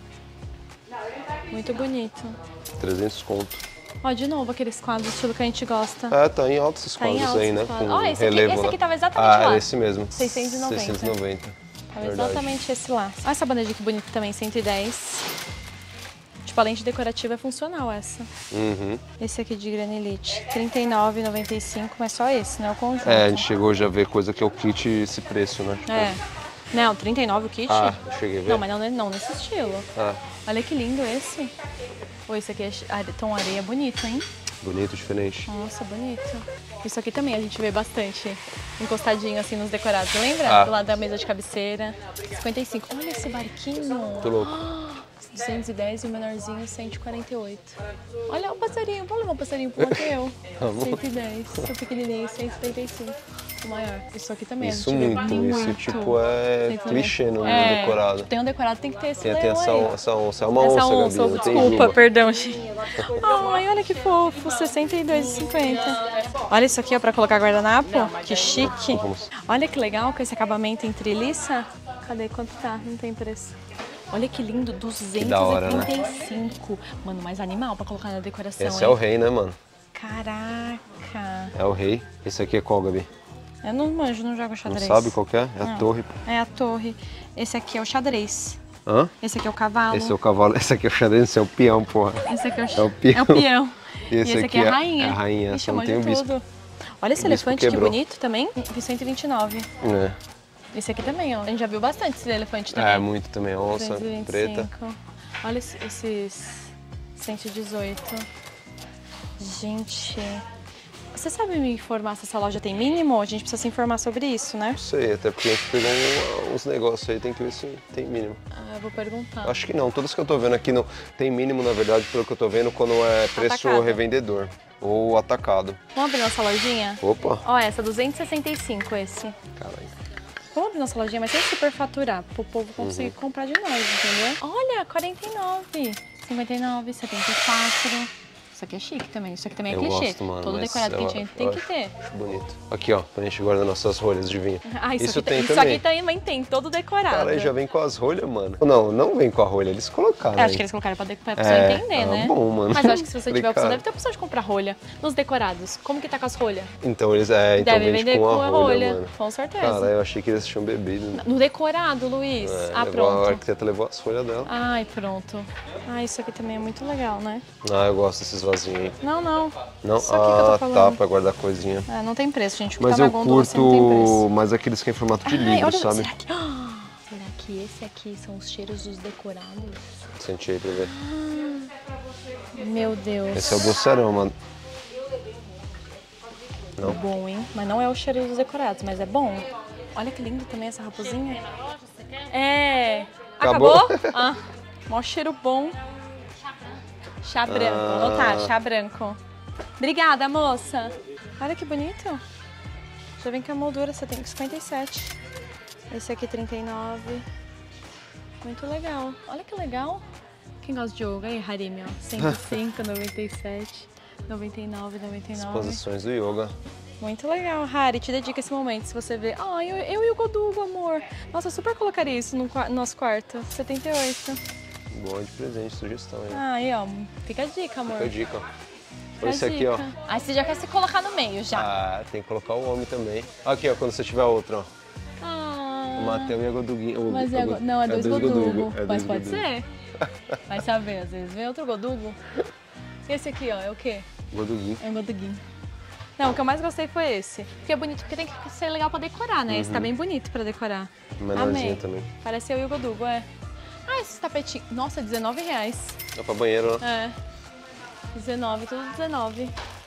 Muito bonito.
ó. 300 conto.
Ó, de novo, aqueles quadros, estilo que a gente gosta.
É, tá em altos esses
Tá em
quadros
altos
aí, né?
esses quadros.
Com
Ó, esse aqui-
relevo,
esse
né?
aqui tava exatamente lá.
É esse mesmo.
690.
690.
Tava
Verdade.
exatamente esse lá. Olha essa bandeja que bonita também, 110. Tipo, a lente decorativa é funcional essa.
Uhum.
Esse aqui de granilite, 39,95, mas só esse, né? O conjunto.
É, a gente chegou já a ver coisa que é o kit esse preço, né? Tipo,
É. Não, 39 o kit?
Ah, eu cheguei a ver.
Não, mas não nesse estilo.
Ah,
Olha que lindo esse. Pô, esse aqui é tom areia bonito, hein?
bonito, diferente.
Nossa, bonito. Isso aqui também a gente vê bastante encostadinho assim nos decorados, lembra?
Ah.
Do lado da mesa de cabeceira. 55. Olha esse barquinho.
Muito louco.
210 e o menorzinho 148. Olha o passarinho, vamos levar o passarinho pro Mateu.
Vamos.
110, o pequenininho 175. O maior. Isso aqui também
Isso
a gente vê
muito. Isso, tipo, é
190.
clichê no
É,
decorado.
tem um decorado, tem que ter esse
Tem
leão
essa
aí.
onça. É uma onça, Gabi. Não tem
desculpa,
juba.
perdão, gente. Ai, olha que fofo, 62,50. Olha isso aqui, ó, pra colocar guardanapo. Que chique.
Vamos.
Olha que legal com esse acabamento em treliça. Cadê quanto tá? Não tem preço. Olha que lindo, 235.
da hora, né?
Mano, mais animal pra colocar na decoração,
Esse
hein?
é o rei, né, mano?
Caraca.
É o rei. Esse aqui é qual, Gabi?
Eu não manjo, não jogo
Não
xadrez.
sabe qual que é? É a
Não.
torre.
É a torre. Esse aqui é o xadrez.
Hã?
Esse aqui é o cavalo.
Esse é o cavalo. Esse aqui é o xadrez, esse é o peão, porra.
Esse aqui é
É o peão.
É o peão.
E esse
aqui é a rainha.
É a rainha,
Ixi,
só não
eu
tem o
manjo
bispo.
tudo. Olha esse
O bispo
elefante, que
quebrou.
bonito também. 129.
É.
Esse aqui também, ó. A gente já viu bastante esse elefante também.
É, muito também. Onça
225.
preta.
Olha esses 118. Gente, você sabe me informar se essa loja tem mínimo? A gente precisa se informar sobre isso, né?
Não sei, até porque a gente pegou uns negócios aí, tem que ver se tem mínimo.
Ah, eu vou perguntar.
Acho que não, todos que eu tô vendo aqui não tem mínimo, na verdade, pelo que eu tô vendo, quando é preço
Atacado.
revendedor ou atacado.
Vamos abrir nossa lojinha?
Opa!
Ó, essa, 265 esse.
Caralho.
Vamos abrir nossa lojinha, mas sem superfaturar, pro povo conseguir comprar de nós, entendeu? Olha, 49, 59, 74. Isso aqui é chique também, isso aqui também é
Eu
clichê.
gosto, mano,
Todo
mas
decorado que a gente tem que
acho-
ter.
Acho bonito. Aqui, ó, pra gente guardar nossas rolhas de vinho.
Ah, isso aqui,
tem
isso
também.
aqui também tem, todo decorado.
Cara, aí já vem com as rolhas, mano. Não vem com a rolha, eles colocaram.
Eu acho
aí.
que eles colocaram pra pessoa entender, né?
Bom, mano.
Mas eu acho que se você tiver a opção,
Falei,
deve ter a opção de comprar rolha. Nos decorados, como que tá com as rolhas?
Então eles então
Deve
vende
vender
com
com
a
a
rolha, mano.
com certeza.
Cara, eu achei que eles tinham bebido.
No decorado, Luiz.
A
Pronto.
arquiteta levou as folhas dela.
Ai, pronto. Ah, isso aqui também é muito legal, né?
Ah, eu gosto desses vasinhos aí.
Não.
Não?
Isso aqui que eu tô falando.
Tá, pra guardar coisinha.
Ah, não tem preço, gente. O que
Mas
tá
eu
na gôndola assim não tem
curto
preço.
mais aqueles que é em formato de
Ai,
livro,
olha,
sabe?
será que esse aqui são os cheiros dos decorados?
Sente aí pra ver.
Meu Deus.
Esse é o docerão, mano. Não?
Bom, hein? Mas não é o cheiro dos decorados, mas é bom. Olha que lindo também essa raposinha. É.
Acabou?
Ah, mó cheiro bom. Chá branco. Vou anotar, chá branco. Obrigada, moça. Olha que bonito. Já vem com a moldura, você tem 57. Esse aqui 39. Muito legal. Olha que legal. Quem gosta de yoga? Aí, Harimi, ó. 105, 97, 99, 99.
Posições do yoga.
Muito legal, Hari. Te dedica esse momento. Se você vê, eu e o Godugo, amor. Nossa, eu super colocaria isso no nosso quarto. 78.
Bom de presente, sugestão aí.
Aí, ó. Fica a dica, amor.
Fica a dica, ó.
Fica
Olha
a
esse aqui, ó.
dica. Aí você já quer se colocar no meio, já.
Ah, tem que colocar o homem também. Aqui, ó, quando você tiver outro, ó. O Mateu e a Goduguinho.
Mas não, é dois Godugo.
É
Mas
dois
pode
Godugo.
ser. Vai saber, às vezes. Vem outro Godugo. Esse aqui, ó, é o quê?
Goduguinho.
É um Goduguinho. Não, o que eu mais gostei foi esse. Porque é bonito, porque tem que ser legal pra decorar, né? Esse tá bem bonito pra decorar.
Menorzinho
Amei.
também.
Parece eu e o Godugo, é. Ah, esses tapetinhos. Nossa, R$19.
É pra banheiro, né?
É. 19, tudo 19.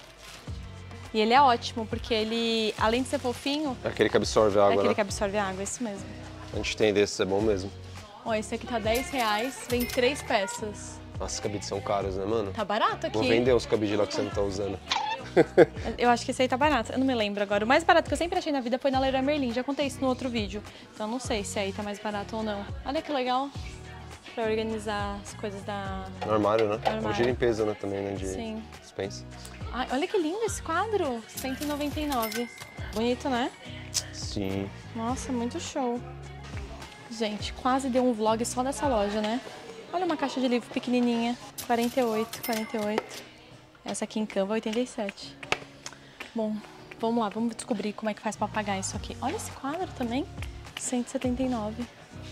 E ele é ótimo, porque ele, além de ser fofinho,
É aquele que absorve
é
água,
aquele
né?
que absorve água, é isso mesmo.
A gente tem desses, é bom mesmo.
Ó, esse aqui tá R$10, vem 3 peças.
Nossa, os cabides são caros, né, mano?
Tá barato aqui.
Vou vender os cabides lá que você não tá usando.
Eu acho que esse aí tá barato, eu não me lembro agora. O mais barato que eu sempre achei na vida foi na Leroy Merlin, já contei isso no outro vídeo. Então eu não sei se aí tá mais barato ou não. Olha que legal, pra organizar as coisas da...
No armário, né?
Armário.
Ou de limpeza, né, também, né? De
Sim.
dispensa.
Ai, olha que lindo esse quadro, 199. Bonito, né?
Sim.
Nossa, muito show. Gente, quase deu um vlog só dessa loja, né? Olha uma caixa de livro pequenininha, 48. Essa aqui em Canva, 87. Bom, vamos lá, vamos descobrir como é que faz pra pagar isso aqui. Olha esse quadro também, 179.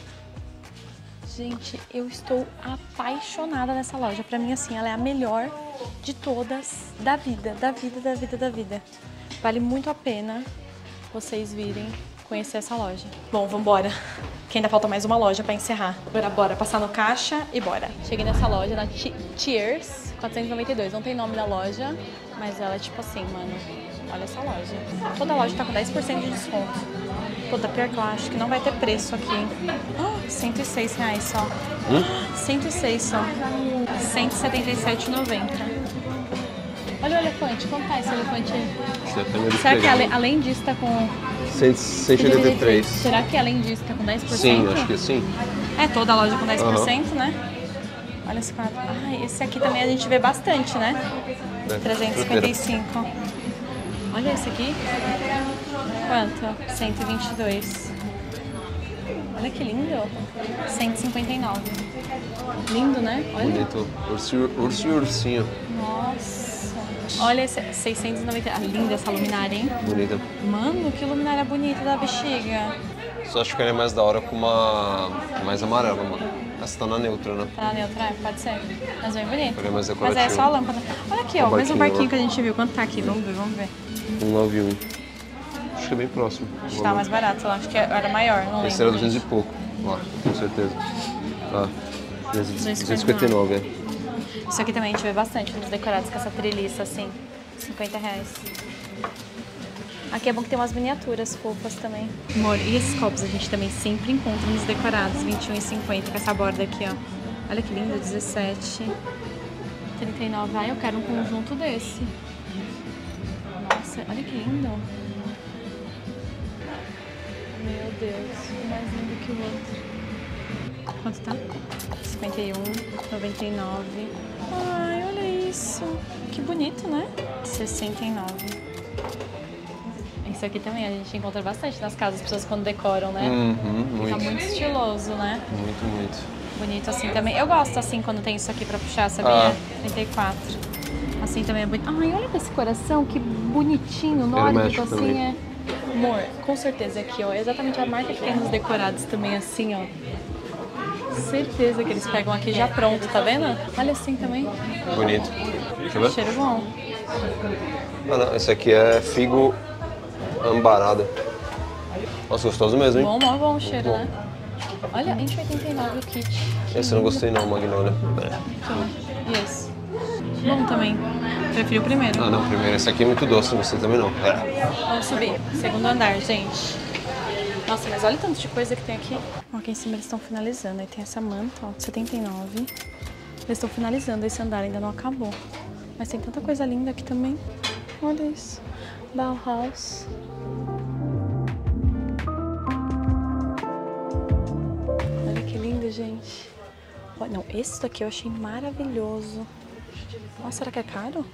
Gente, eu estou apaixonada nessa loja. Pra mim, assim, ela é a melhor de todas da vida. Vale muito a pena vocês virem conhecer essa loja. Bom, vambora. Que ainda falta mais uma loja pra encerrar. Bora passar no caixa e bora. Cheguei nessa loja, na Cheers, 492. Não tem nome da loja, mas ela é tipo assim, mano. Olha essa loja. Toda loja tá com 10% de desconto. Puta, pior que eu acho que não vai ter preço aqui, hein? R$106 só. 106 só. 177,90. Olha o elefante. Quanto tá esse elefante aí? Será que além disso tá com...
183.
Será que além disso tá com 10%?
Sim, acho que sim.
É toda a loja com 10%, né? Olha esse quadro. Ah, esse aqui também a gente vê bastante, né? 355. Olha esse aqui. Quanto? 122. Olha que lindo. 159. Lindo, né? Olha.
Bonito. Urso e ursinho.
Nossa. Olha esse 690. Ah, linda essa luminária, hein?
Bonita.
Mano, que luminária bonita da bexiga.
Só acho que ele é mais da hora com uma mais amarela, mano. Essa tá na neutra, né?
Tá na neutra, pode ser. Mas bem bonito.
Ele é mais
Mas
decorativo.
é só a lâmpada. Olha aqui, ó.
O
Mais um
barquinho,
barquinho
ó.
que a gente viu. Quanto tá aqui? Vamos ver.
191. Acho que é bem próximo.
Acho que tá mais barato lá, acho que era maior, não
Esse
lembro.
era 200 e pouco, lá, com certeza. Ah, 259, é.
Isso aqui também a gente vê bastante nos decorados com essa treliça, assim, 50 reais. Aqui é bom que tem umas miniaturas fofas também. Amor, e esses copos a gente também sempre encontra nos decorados, 21,50 com essa borda aqui, ó. Olha que lindo, 17, 39. Ai, eu quero um conjunto desse. Nossa, olha que lindo. Meu Deus, um mais lindo que o outro. Quanto tá? 51, 99. Ai, olha isso. Que bonito, né? 69. Isso aqui também a gente encontra bastante nas casas, as pessoas quando decoram, né?
Muito.
Fica muito estiloso, né?
Muito, muito.
Bonito assim também. Eu gosto assim quando tem isso aqui pra puxar, sabia? 34. Assim também é bonito. Ai, olha esse coração, que bonitinho, nórdico assim
também.
é. Amor, com certeza aqui, ó. É exatamente a marca que tem nos decorados também, assim, ó. Certeza que eles pegam aqui já pronto, tá vendo? Olha assim também.
Bonito. Deixa eu ver.
Cheiro bom.
Ah, não, esse aqui é figo ambarada. Nossa, gostoso mesmo, hein?
Bom o cheiro,
bom.
né? Olha, 20,89 o kit.
Esse eu não gostei não, Magnolia.
E esse? Bom também. Prefiro o primeiro.
Ah, não, primeiro. Esse aqui é muito doce, não gostei também não.
Vamos subir. Segundo andar, gente. Nossa, mas olha o tanto de coisa que tem aqui. Ó, aqui em cima eles estão finalizando. Aí tem essa manta, ó, 79. Eles estão finalizando esse andar, ainda não acabou. Mas tem tanta coisa linda aqui também. Olha isso. Bauhaus. Olha que lindo, gente. Olha, não, esse daqui eu achei maravilhoso. Nossa, será que é caro?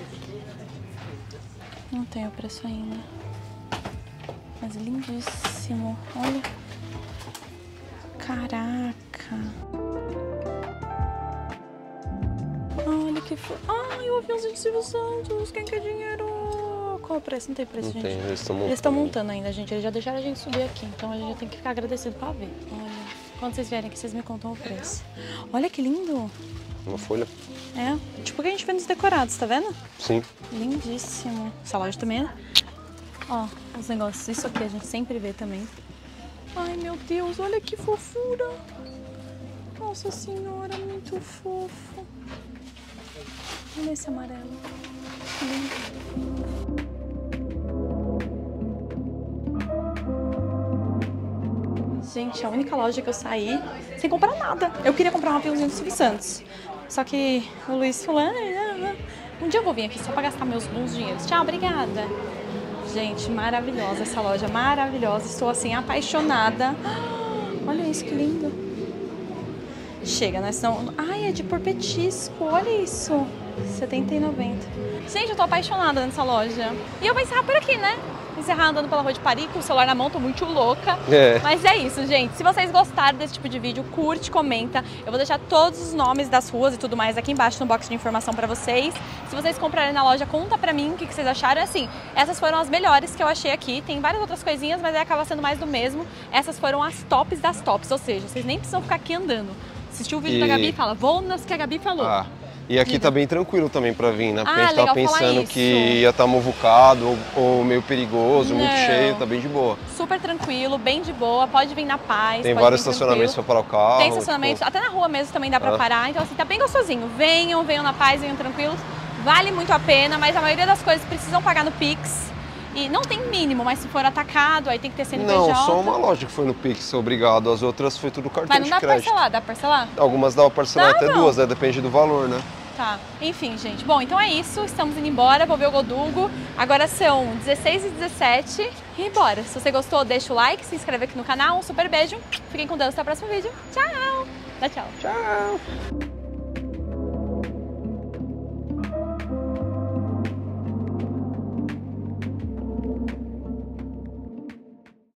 Não tem o preço ainda. Mas lindíssimo. Olha. Caraca. Olha que fofo. Ai, o aviãozinho de Silvio Santos. Quem quer dinheiro? Qual é o preço? Não tem preço,
Não
gente.
tem, eles estão montando.
Eles estão montando ainda, gente. Eles já deixaram a gente subir aqui. Então a gente já tem que ficar agradecido pra ver. Olha. Quando vocês vierem aqui, vocês me contam o preço. Olha que lindo.
Uma folha?
É, tipo o que a gente vê nos decorados, tá vendo?
Sim.
Lindíssimo. Essa loja também é. Ó, os negócios. Isso aqui a gente sempre vê também. Ai, meu Deus, olha que fofura. Nossa Senhora, muito fofo. Olha esse amarelo. Que lindo. Gente, a única loja que eu saí sem comprar nada. Eu queria comprar um aviãozinho do Silvio Santos. Só que o Luiz falou, um dia eu vou vir aqui só pra gastar meus bons dinheiros. Tchau, obrigada. Gente, maravilhosa essa loja, maravilhosa. Estou assim, apaixonada. Olha isso, que lindo. Chega, né? Senão... Ai, é de por petisco, olha isso. 70,90. Gente, eu tô apaixonada nessa loja. E eu vou encerrar por aqui, né? Encerrar andando pela rua de Paris com o celular na mão, tô muito louca. Mas é isso, gente. Se vocês gostaram desse tipo de vídeo, curte, comenta. Eu vou deixar todos os nomes das ruas e tudo mais aqui embaixo no box de informação pra vocês. Se vocês comprarem na loja, conta pra mim o que vocês acharam. Assim, essas foram as melhores que eu achei aqui. Tem várias outras coisinhas, mas aí acaba sendo mais do mesmo. Essas foram as tops das tops, ou seja, vocês nem precisam ficar aqui andando. Assistiu o vídeo da Gabi e fala, vou nas que a Gabi falou.
E aqui tá bem tranquilo também pra vir, né? Porque a gente
legal
tava pensando que ia estar muvucado ou meio perigoso, muito cheio, tá bem de boa.
Super tranquilo, bem de boa, pode vir na paz.
Tem vários estacionamentos pra parar o carro.
Tem estacionamentos, até na rua mesmo também dá pra parar. Então assim, tá bem gostosinho. Venham na paz, venham tranquilos. Vale muito a pena, mas a maioria das coisas precisam pagar no Pix. E não tem mínimo, mas se for atacado, aí tem que ter CNPJ.
Não, só uma loja que foi no Pix, obrigado. As outras foi tudo cartão de crédito.
Mas não dá pra parcelar, dá pra parcelar?
Algumas dá pra parcelar até duas, né? Depende do valor, né?
Tá, enfim, gente. Bom, então é isso. Estamos indo embora, vou ver o Godugo. Agora são 16h17 e bora. Se você gostou, deixa o like, se inscreve aqui no canal. Um super beijo. Fiquem com Deus, até o próximo vídeo. Tchau! Dá tchau.
Tchau!